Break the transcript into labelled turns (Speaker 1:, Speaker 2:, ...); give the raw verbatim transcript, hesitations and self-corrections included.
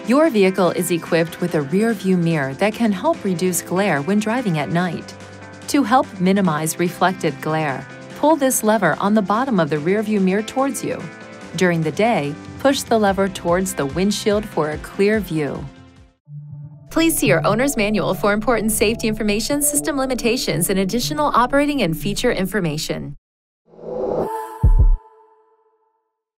Speaker 1: Your vehicle is equipped with a rear-view mirror that can help reduce glare when driving at night. To help minimize reflected glare, pull this lever on the bottom of the rear-view mirror towards you. During the day, push the lever towards the windshield for a clear view. Please see your owner's manual for important safety information, system limitations, and additional operating and feature information.